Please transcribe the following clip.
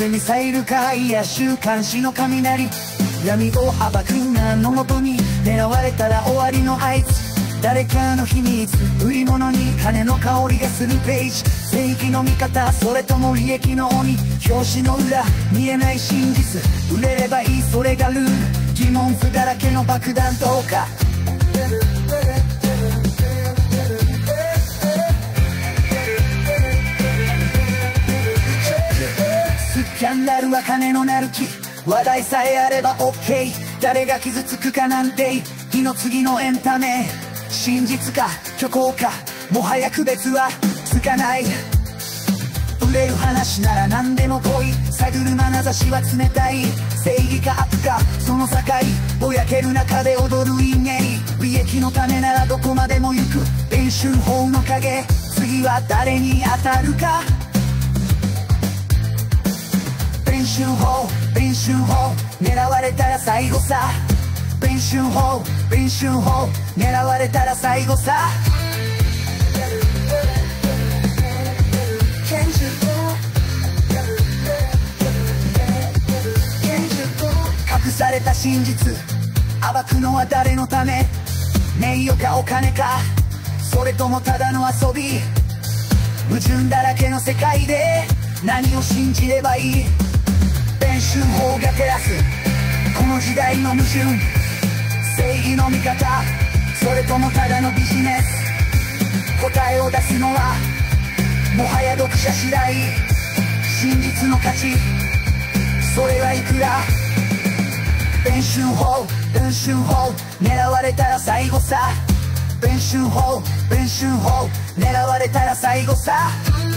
せミサイルかいや週刊誌の雷、闇を暴く名のもとに狙われたら終わりの合図、誰かの秘密、売り物に金の香りがするページ、正義の味方それとも利益の鬼、表紙の裏見えない真実、売れればいいそれがルール、疑問符だらけの爆弾どうか。スキャンダルは金のなる木、話題さえあれば OK、 誰が傷つくかなんて火の次のエンタメ、真実か虚構かもはや区別はつかない、売れる話なら何でも来い、探る眼差しは冷たい、正義か悪かその境、ぼやける中で踊るイメージ、利益のためならどこまでも行く練習法の影、次は誰に当たるか。練習法狙われたら最後さ、練習法狙われたら最後さ。隠された真実暴くのは誰のため、名誉かお金かそれともただの遊び、矛盾だらけの世界で何を信じればいい、練習法が照らすこの時代の矛盾、正義の味方それともただのビジネス、答えを出すのはもはや読者次第、真実の価値それはいくら。練習法狙われたら最後さ、練習法狙われたら最後さ。